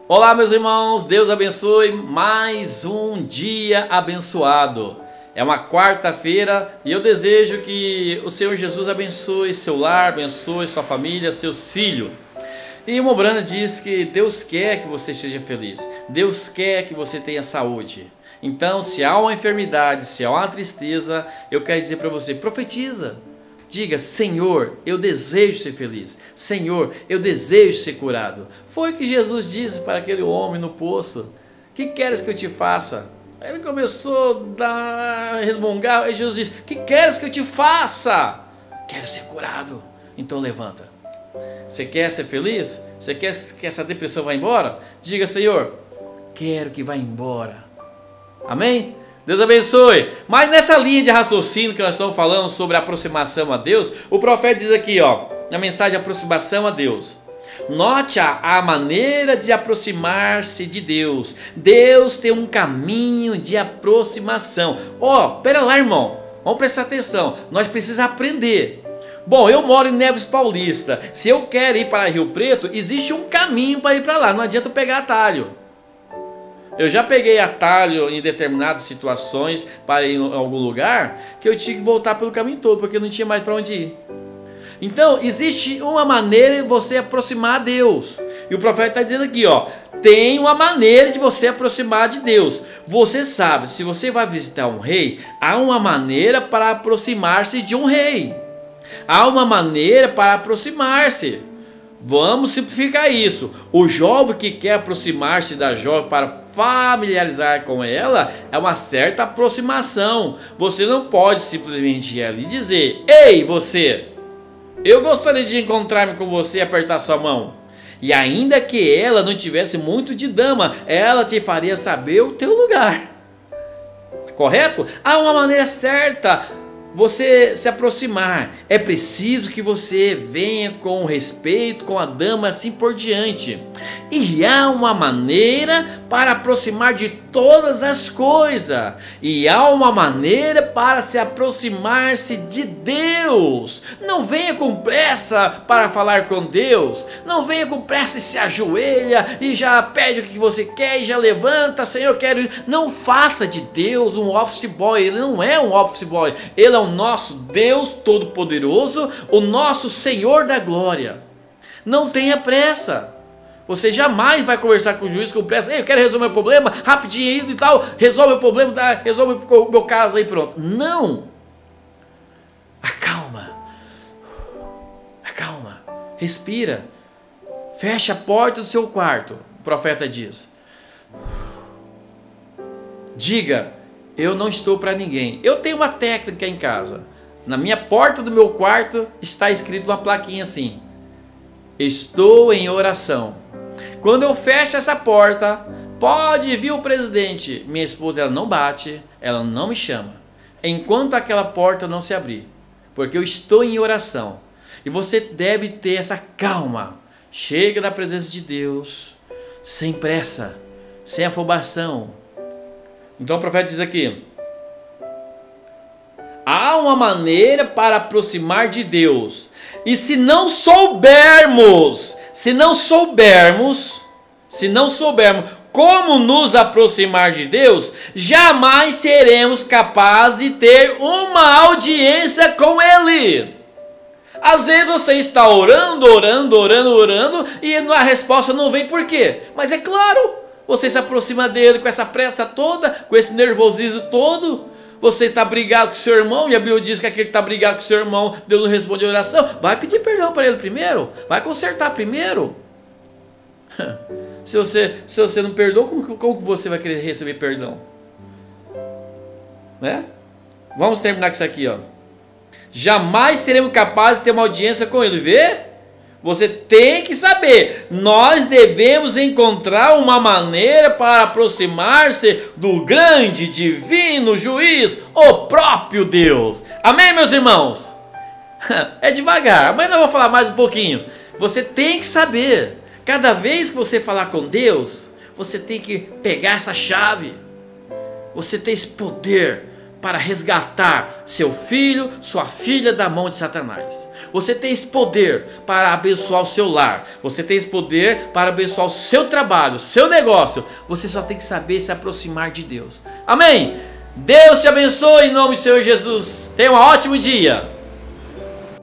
Olá, meus irmãos, Deus abençoe mais um dia abençoado. É uma quarta-feira e eu desejo que o Senhor Jesus abençoe seu lar, abençoe sua família, seus filhos. E o Mobrana diz que Deus quer que você seja feliz, Deus quer que você tenha saúde. Então, se há uma enfermidade, se há uma tristeza, eu quero dizer para você, profetiza. Diga, Senhor, eu desejo ser feliz. Senhor, eu desejo ser curado. Foi o que Jesus disse para aquele homem no poço. Que queres que eu te faça? Ele começou a resmungar e Jesus disse, que queres que eu te faça? Quero ser curado. Então levanta. Você quer ser feliz? Você quer que essa depressão vá embora? Diga, Senhor, quero que vá embora. Amém? Deus abençoe. Mas nessa linha de raciocínio que nós estamos falando sobre aproximação a Deus, o profeta diz aqui, na mensagem de aproximação a Deus. Note a maneira de aproximar-se de Deus. Deus tem um caminho de aproximação. Pera lá, irmão. Vamos prestar atenção. Nós precisamos aprender. Bom, eu moro em Neves Paulista. Se eu quero ir para Rio Preto, existe um caminho para ir para lá. Não adianta eu pegar atalho. Eu já peguei atalho em determinadas situações para ir em algum lugar que eu tinha que voltar pelo caminho todo, porque não tinha mais para onde ir. Então, existe uma maneira de você aproximar a Deus. E o profeta está dizendo aqui, tem uma maneira de você aproximar de Deus. Você sabe, se você vai visitar um rei, há uma maneira para aproximar-se de um rei. Há uma maneira para aproximar-se. Vamos simplificar isso. O jovem que quer aproximar-se da jovem para familiarizar com ela é uma certa aproximação. Você não pode simplesmente ir ali e dizer, ei você, eu gostaria de encontrar-me com você e apertar sua mão. E ainda que ela não tivesse muito de dama, ela te faria saber o teu lugar. Correto? Há uma maneira certa você se aproximar. É preciso que você venha com respeito com a dama, assim por diante. E há uma maneira para aproximar de todas as coisas. E há uma maneira para se aproximar-se de Deus. Não venha com pressa para falar com Deus. Não venha com pressa e se ajoelha e já pede o que você quer e já levanta, Senhor, quero ir. Não faça de Deus um office boy. Ele não é um office boy. Ele é o nosso Deus Todo-Poderoso, o nosso Senhor da Glória. Não tenha pressa. Você jamais vai conversar com o juiz com pressa. Ei, eu quero resolver meu problema, rapidinho e tal. Resolve o problema, resolve o meu caso aí, pronto. Não. Acalma. Acalma. Respira. Fecha a porta do seu quarto. O profeta diz. Diga, eu não estou para ninguém. Eu tenho uma técnica em casa. Na minha porta do meu quarto está escrito uma plaquinha assim. Estou em oração. Quando eu fecho essa porta, pode vir o presidente. Minha esposa, ela não bate, ela não me chama. Enquanto aquela porta não se abrir. Porque eu estou em oração. E você deve ter essa calma. Chega na presença de Deus, sem pressa, sem afobação. Então o profeta diz aqui. Há uma maneira para aproximar de Deus. E se não soubermos como nos aproximar de Deus, jamais seremos capazes de ter uma audiência com Ele. Às vezes você está orando e a resposta não vem. Por quê? Mas é claro, você se aproxima dele com essa pressa toda, com esse nervosismo todo. Você está brigado com seu irmão, e a Bíblia diz que aquele que está brigado com seu irmão, Deus não responde a oração. Vai pedir perdão para ele primeiro, vai consertar primeiro. Se você não perdoa, como você vai querer receber perdão? Né? Vamos terminar com isso aqui, Jamais seremos capazes de ter uma audiência com ele, vê? Você tem que saber, nós devemos encontrar uma maneira para aproximar-se do grande, divino juiz, o próprio Deus. Amém, meus irmãos? É devagar, amanhã eu vou falar mais um pouquinho. Você tem que saber, cada vez que você falar com Deus, você tem que pegar essa chave. Você tem esse poder para resgatar seu filho, sua filha da mão de Satanás. Você tem esse poder para abençoar o seu lar. Você tem esse poder para abençoar o seu trabalho, o seu negócio. Você só tem que saber se aproximar de Deus. Amém? Deus te abençoe em nome do Senhor Jesus. Tenha um ótimo dia.